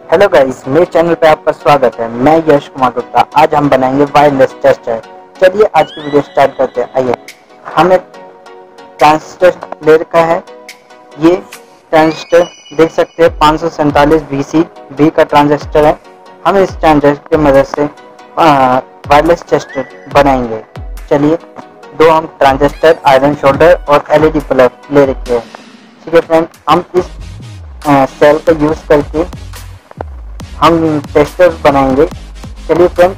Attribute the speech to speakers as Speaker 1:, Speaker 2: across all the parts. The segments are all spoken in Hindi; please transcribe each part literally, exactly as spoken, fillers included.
Speaker 1: हेलो गाइस, मेरे चैनल पे आपका स्वागत है। मैं यश कुमार गुप्ता। आज हम बनाएंगे वायरलेस टेस्टर। चलिए आज की वीडियो स्टार्ट करते हैं। आइए, हम एक ट्रांजिस्टर ले रखा है। ये ट्रांजिस्टर देख सकते हैं पाँच सौ सैंतालीस बी सी बी का ट्रांजिस्टर है। हम इस ट्रांजिस्टर की मदद से वायरलेस टेस्टर बनाएंगे। चलिए, दो हम ट्रांजिस्टर, आयरन शोल्डर और एलईडी प्लग ले रखे हैं। ठीक है फ्रेंड, हम इस सेल का यूज करके हम टेस्टर बनाएंगे। चलिए फ्रेंड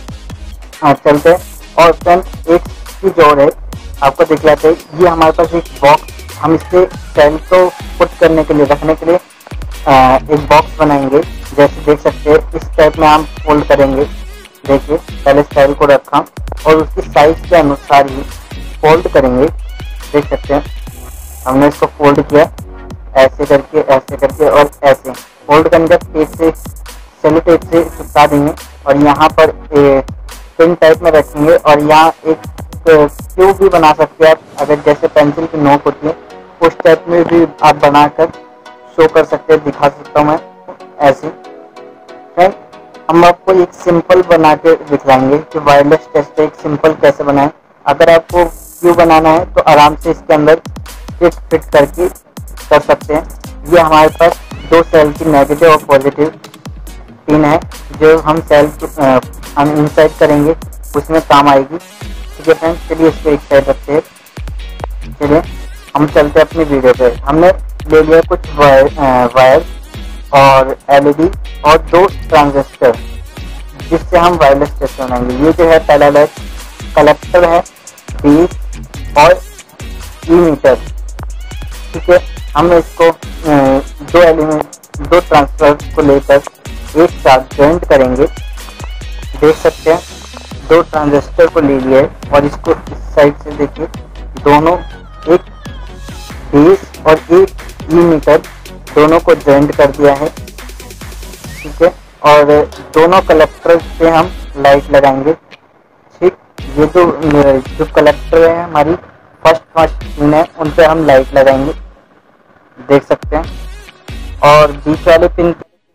Speaker 1: चलते हैं। और फ्रेंड एक चीज और है, आपको दिखलाते हैं। ये हमारे पास एक बॉक्स, हम इससे सेल को पुट करने के लिए, रखने के लिए आ, एक बॉक्स बनाएंगे। जैसे देख सकते हैं इस टाइप में हम फोल्ड करेंगे। देखिए, पहले सेल को रखा और उसकी साइज के अनुसार ही फोल्ड करेंगे। देख सकते हैं हमने इसको फोल्ड किया, ऐसे करके ऐसे करके और ऐसे फोल्ड करने का टेप से, सेलो टेप से चिपका देंगे और यहाँ पर पिन टाइप में रखेंगे। और यहाँ एक क्यूब भी बना सकते हैं आप, अगर जैसे पेंसिल की नोक होती है उस टाइप में भी आप बनाकर शो कर सकते हैं। दिखा सकता हूँ मैं ऐसे। फ्रेंड, हम आपको एक सिंपल बना के दिखलाएंगे कि वायरलेस टेस्टर एक सिंपल कैसे बनाएं। अगर आपको क्यूब बनाना है तो आराम से इसके अंदर फिट फिट करके कर सकते हैं। ये हमारे पास दो सेल की नेगेटिव और पॉजिटिव पिन है, जो हम सेल हम इंसर्ट करेंगे, उसमें काम आएगी। ठीक है फ्रेंड्स, चलिए इसको एक साइड रखते हैं। चलिए हम चलते हैं अपनी वीडियो पे। हमने ले लिया कुछ वायर वायर और एलईडी और दो ट्रांजिस्टर, जिससे हम वायरलेस टेस्टर बनाएंगे। ये जो है पहला लेग कलेक्टर है, बेस और ई मीटर। ठीक है, हम इसको दो एलिमेंट दो ट्रांजिस्टर को लेकर एक साथ जॉइंट करेंगे। देख सकते हैं दो ट्रांजिस्टर को ले लिया है और इसको इस साइड से देखिए, दोनों एक बेस और एक ई मीटर दोनों को जॉइंट कर दिया है। ठीक है, और दोनों कलेक्टर पे हम लाइट लगाएंगे। ठीक, ये जो जो कलेक्टर है हमारी फर्स्ट फर्स्ट पिन है, उन पे हम लाइट लगाएंगे। देख सकते हैं, और बीच वाले पिन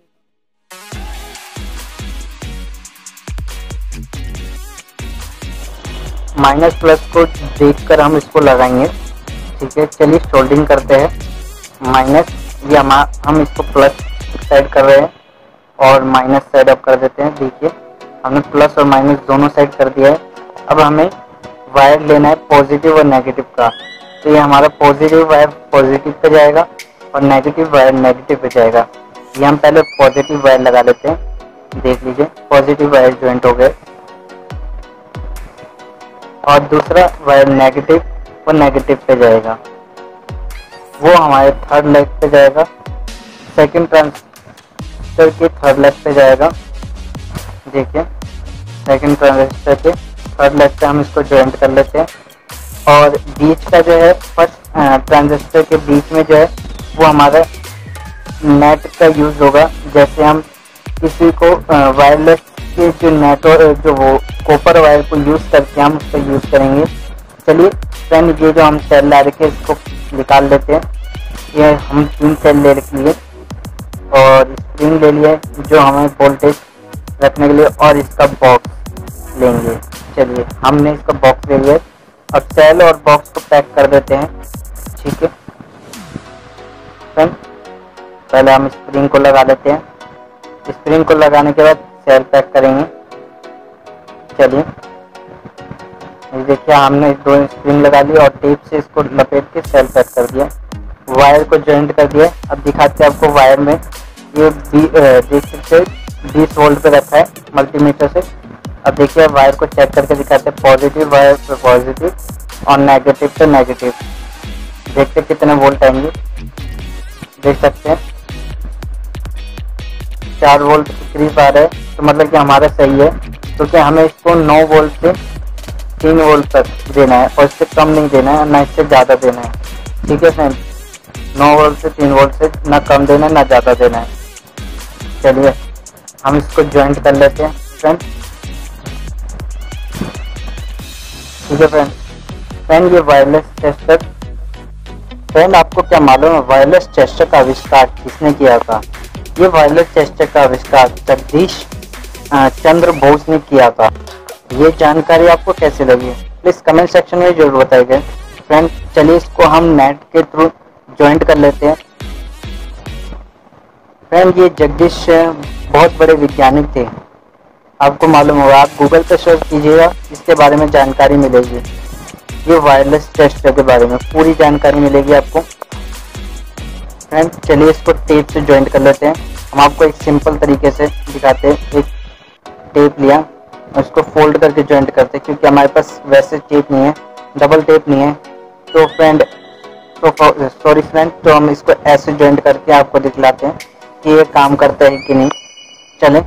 Speaker 1: माइनस प्लस को देखकर हम इसको लगाएंगे। ठीक है, चलिए सोल्डिंग करते हैं। माइनस ये हम हम इसको प्लस साइड कर रहे हैं और माइनस साइड अप कर देते हैं। देखिए, हमने प्लस और माइनस दोनों साइड कर दिया है। अब हमें वायर लेना है पॉजिटिव और नेगेटिव का। तो ये हमारा पॉजिटिव वायर पॉजिटिव पे जाएगा और नेगेटिव वायर नेगेटिव पे जाएगा। ये हम पहले पॉजिटिव वायर लगा लेते हैं। देख लीजिए, पॉजिटिव वायर ज्वाइंट हो गए और दूसरा वायर नेगेटिव और नेगेटिव पे जाएगा, वो हमारे थर्ड लेग पे जाएगा। सेकंड ट्रांजिस्टर के थर्ड लेग पे जाएगा। देखिए, सेकंड ट्रांजिस्टर पे थर्ड लेग पे हम इसको ज्वाइंट कर लेते हैं। और बीच का जो है फर्स्ट ट्रांजिस्टर के बीच में जो है वो हमारा नेट का यूज होगा। जैसे हम किसी को वायरलेस के जो नेट जो वो कॉपर वायर को यूज करके हम उसका यूज करेंगे। चलिए फ्रेंड, ये जो हम सेल ला रखे इसको निकाल लेते हैं। ये हम तीन सेल ले लिए और स्प्रिंग ले लिया जो हमें वोल्टेज रखने के लिए, और इसका बॉक्स लेंगे। चलिए, हमने इसका बॉक्स ले लिया। अब सेल और बॉक्स को पैक कर देते हैं। ठीक है फ्रेंड, पहले हम स्प्रिंग को लगा लेते हैं। स्प्रिंग को लगाने के बाद सेल पैक करेंगे। चलिए, ये देखिए हमने दो स्प्रिंग लगा ली और टेप से इसको लपेट के सेल पैक कर दिया। वायर को जॉइंट कर दिया। अब दिखाते हैं आपको वायर में ये देख सकते बीस वोल्ट पे रखा है मल्टीमीटर से। अब देखिए वायर को चेक करके दिखाते हैं। पॉजिटिव वायर पे पॉजिटिव और नेगेटिव पे नेगेटिव। देखते कितने वोल्ट आएंगे। देख सकते हैं चार वोल्ट के करीब आ रहा है, तो मतलब कि हमारा सही है, क्योंकि तो हमें इसको नौ वोल्ट से तीन वोल्ट तक देना है और इससे कम नहीं देना है, ना इससे ज़्यादा देना है। ठीक है फ्रेंड, नौ वोल्ट से तीन वोल्ट से ना कम देना है ना ज़्यादा देना है। चलिए हम इसको ज्वाइंट कर लेते हैं फ्रेंड। ठीक है फ्रेंड फ्रेंड ये वायरलेस टेस्टर फ्रेंड, आपको क्या मालूम है वायरलेस टेस्टर का आविष्कार किसने किया था? ये वायरलेस टेस्टर का आविष्कार जगदीश चंद्र बोस ने किया था। ये जानकारी आपको कैसी लगी प्लीज कमेंट सेक्शन में जरूर बताइए। फ्रेंड चलिए इसको हम नेट के थ्रू ज्वाइंट कर लेते हैं। फ्रेंड ये जगदीश बहुत बड़े वैज्ञानिक थे, आपको मालूम होगा, आप गूगल पे सर्च कीजिएगा इसके बारे में जानकारी मिलेगी। ये वायरलेस टेस्टर के बारे में पूरी जानकारी मिलेगी आपको। फ्रेंड चलिए इसको टेप से ज्वाइंट कर लेते हैं। हम आपको एक सिंपल तरीके से दिखाते हैं। एक टेप लिया और इसको फोल्ड करके ज्वाइंट करते हैं, क्योंकि हमारे पास वैसे टेप नहीं है, डबल टेप नहीं है। तो फ्रेंड तो सॉरी फ्रेंड तो हम इसको ऐसे ज्वाइंट करके आपको दिखलाते हैं कि ये काम करता है कि नहीं। चलें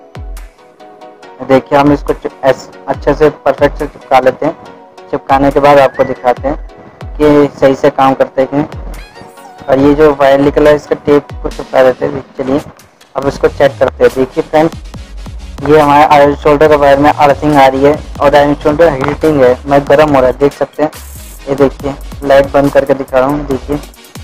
Speaker 1: देखिए हम इसको अच्छे से परफेक्ट से चिपका लेते हैं। चिपकाने के बाद आपको दिखाते हैं कि सही से काम करते हैं कि नहीं। और ये जो वायर निकला है इसका टेप को चिपका देते हैं। चलिए अब इसको चेक करते हैं। देखिए फ्रेंड ये हमारे आयरन शोल्डर का वायर में अर्थिंग आ रही है और आयरन शोल्डर हीटिंग है, मैं गर्म हो रहा है, देख सकते हैं। ये देखिए लाइट बंद करके दिखा रहा हूँ। देखिए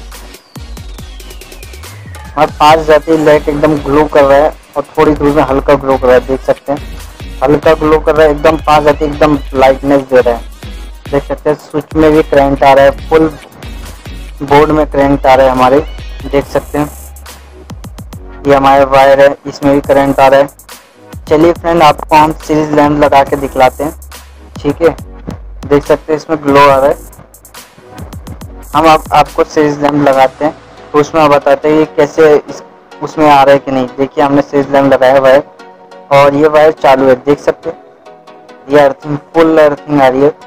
Speaker 1: और पास जाती है लाइट एकदम ग्लो कर रहा है और थोड़ी दूर में हल्का ग्लो कर रहा है, देख सकते हैं। हल्का ग्लो कर रहा है, एकदम पास जाती है, एकदम लाइटनेस दे रहा है, देख सकते हैं। स्विच में भी करंट आ रहा है, फुल बोर्ड में करंट आ रहा है हमारे, देख सकते हैं। ये हमारे वायर है, इसमें भी करंट आ रहा है। चलिए फ्रेंड आपको हम सीरीज लैंप लगा के दिखलाते हैं, ठीक है। देख सकते हैं इसमें ग्लो आ रहा है। हम आप, आपको सीरीज लैंप लगाते हैं तो उसमें बताते हैं ये कैसे इस, उसमें आ रहा है कि नहीं। देखिए हमने सीरीज लैंप लगाया वायर और ये वायर चालू है, देख सकते हैं। ये अर्थिंग फुल अर्थिंग आ रही है।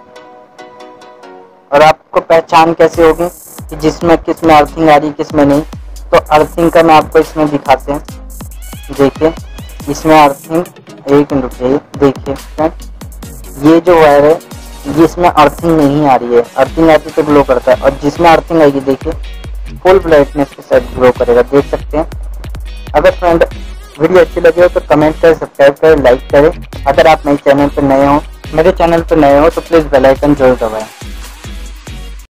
Speaker 1: और आपको पहचान कैसे होगी कि जिसमें किस में अर्थिंग आ रही है किस में नहीं। तो अर्थिंग का मैं आपको इसमें दिखाते हैं। देखिए इसमें अर्थिंग, एक मिनट रुकिए, देखिए फ्रेंड ये जो वायर है ये इसमें अर्थिंग नहीं आ रही है। अर्थिंग आती तो ग्लो करता है और जिसमें अर्थिंग आएगी देखिए फुल ब्राइटनेस के साथ ग्लो करेगा, देख सकते हैं। अगर फ्रेंड वीडियो अच्छी लगी हो तो कमेंट करें, सब्सक्राइब करें, लाइक करें। अगर आप मेरे चैनल पर नए हो मेरे चैनल पर नए हो तो प्लीज़ बेल आइकन जरूर दबाएं।